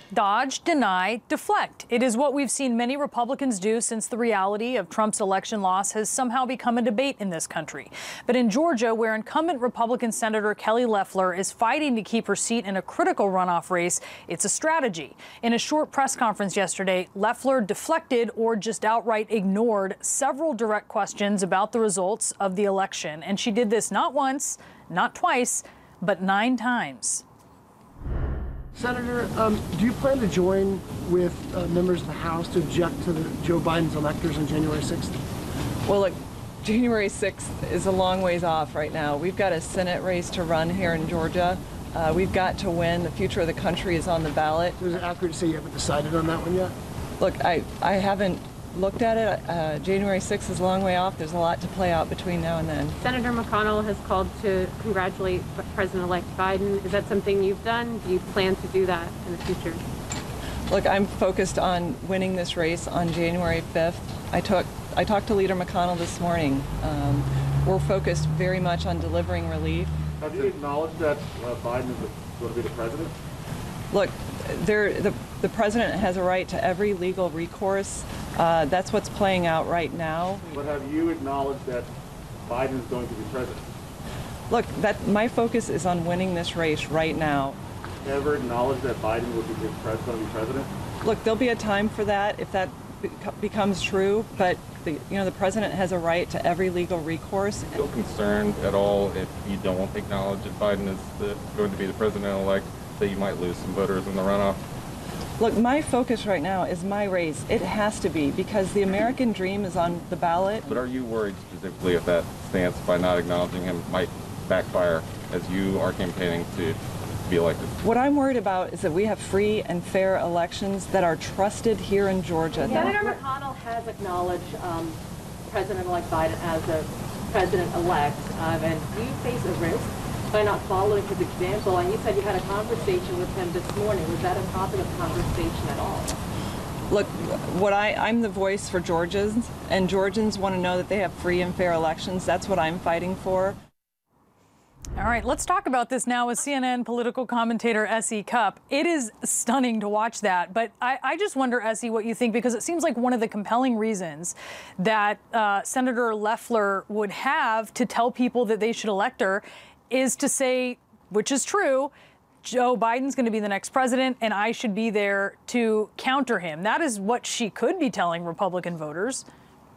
Dodge, deny, deflect. It is what we've seen many Republicans do since the reality of Trump's election loss has somehow become a debate in this country. But in Georgia, where incumbent Republican Senator Loeffler is fighting to keep her seat in a critical runoff race, it's a strategy. In a short press conference yesterday, Loeffler deflected or just outright ignored several direct questions about the results of the election. And she did this not once, not twice, but 9 times. Senator, do you plan to join with members of the House to object to Joe Biden's electors on January 6th? Well, look, January 6th is a long ways off right now. We've got a Senate race to run here in Georgia. We've got to win. The future of the country is on the ballot. So is it accurate to say you haven't decided on that one yet? Look, I haven't looked at it. January 6th is a long way off. There's a lot to play out between now and then. Senator McConnell has called to congratulate President-elect Biden. Is that something you've done? Do you plan to do that in the future? Look, I'm focused on winning this race on January 5th. I talked to Leader McConnell this morning. We're focused very much on delivering relief. Have you acknowledged that Biden is going to be the president? Look, the president has a right to every legal recourse. That's what's playing out right now. But have you acknowledged that Biden is going to be president? Look, my focus is on winning this race right now. Ever acknowledged that Biden will be going to be president? Look, there'll be a time for that if that becomes true, but the president has a right to every legal recourse. Are you concerned at all if you don't acknowledge that Biden is going to be the president-elect, that you might lose some voters in the runoff? Look, my focus right now is my race. It has to be, because the American dream is on the ballot. But are you worried specifically if that stance by not acknowledging him might backfire as you are campaigning to be elected? What I'm worried about is that we have free and fair elections that are trusted here in Georgia. Senator McConnell has acknowledged President-elect Biden as a president-elect, and do you face a risk by not following his example? And you said you had a conversation with him this morning. Was that a topic of conversation at all? Look, I'm the voice for Georgians, and Georgians want to know that they have free and fair elections. That's what I'm fighting for. All right, let's talk about this now with CNN political commentator S.E. Cupp. It is stunning to watch that, but I just wonder, S.E., what you think, because it seems like one of the compelling reasons that Senator Loeffler would have to tell people that they should elect her is to say, which is true, Joe Biden's going to be the next president, and I should be there to counter him. That is what she could be telling Republican voters.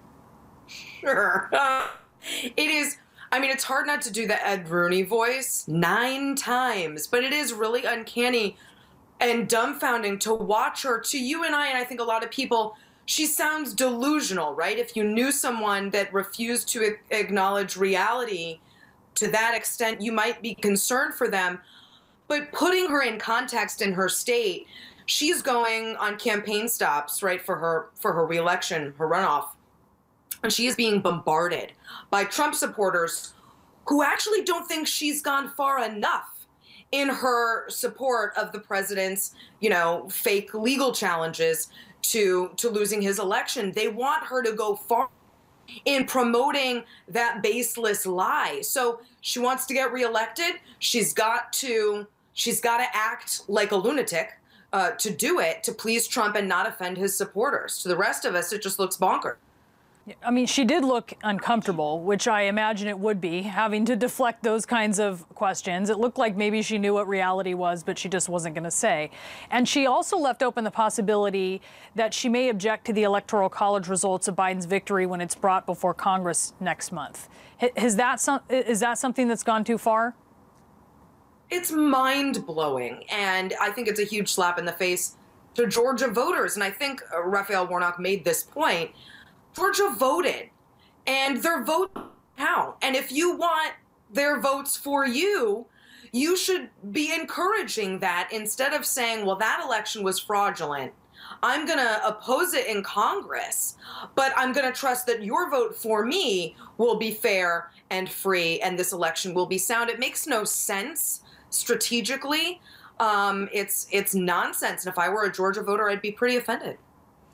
Sure. It is. I mean, it's hard not to do the Ed Rooney voice 9 times, but it is really uncanny and dumbfounding to watch her. To you and I think a lot of people, she sounds delusional, right? If you knew someone that refused to acknowledge reality to that extent, you might be concerned for them. But putting her in context in her state, she's going on campaign stops, right, for her reelection, her runoff. And she is being bombarded by Trump supporters who actually don't think she's gone far enough in her support of the president's, fake legal challenges to losing his election. They want her to go far in promoting that baseless lie. So she wants to get reelected. She's got to act like a lunatic to do it, to please Trump and not offend his supporters. To the rest of us, it just looks bonkers. I mean, she did look uncomfortable, which I imagine it would be, having to deflect those kinds of questions. It looked like maybe she knew what reality was, but she just wasn't going to say. And she also left open the possibility that she may object to the Electoral College results of Biden's victory when it's brought before Congress next month. Is that something that's gone too far? It's mind-blowing, and I think it's a huge slap in the face to Georgia voters. And I think Raphael Warnock made this point. Georgia voted, and their vote count. And if you want their votes for you, you should be encouraging that instead of saying, well, that election was fraudulent. I'm going to oppose it in Congress, but I'm going to trust that your vote for me will be fair and free, and this election will be sound. It makes no sense strategically. It's nonsense. And if I were a Georgia voter, I'd be pretty offended.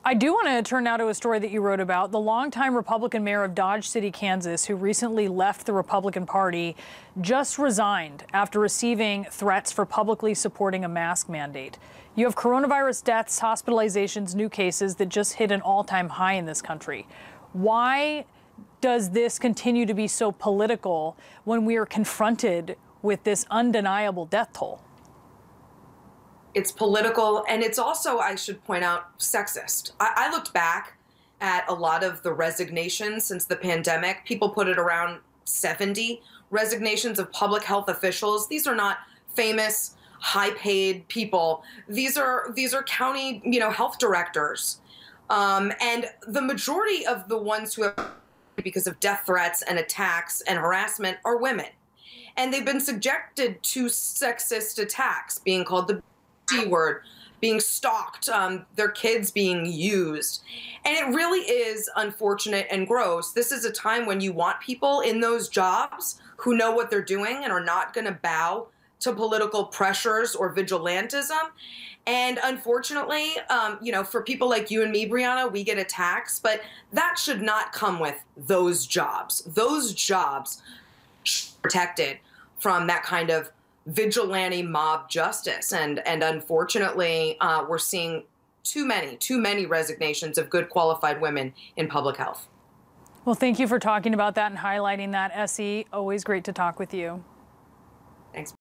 I do want to turn now to a story that you wrote about. The longtime Republican mayor of Dodge City, Kansas, who recently left the Republican Party, just resigned after receiving threats for publicly supporting a mask mandate. You have coronavirus deaths, hospitalizations, new cases that just hit an all-time high in this country. Why does this continue to be so political when we are confronted with this undeniable death toll? It's political, and it's also, I should point out, sexist. I looked back at a lot of the resignations since the pandemic. People put it around 70 resignations of public health officials. These are not famous, high-paid people. These are county, health directors. And the majority of the ones who have, because of death threats and attacks and harassment, are women. And they've been subjected to sexist attacks, being called the C word, being stalked, their kids being used. And it really is unfortunate and gross. This is a time when you want people in those jobs who know what they're doing and are not going to bow to political pressures or vigilantism. And unfortunately, for people like you and me, Brianna, we get attacks, but that should not come with those jobs. Those jobs should be protected from that kind of vigilante mob justice. And unfortunately, we're seeing too many resignations of good qualified women in public health. Well, thank you for talking about that and highlighting that, Essie. Always great to talk with you. Thanks.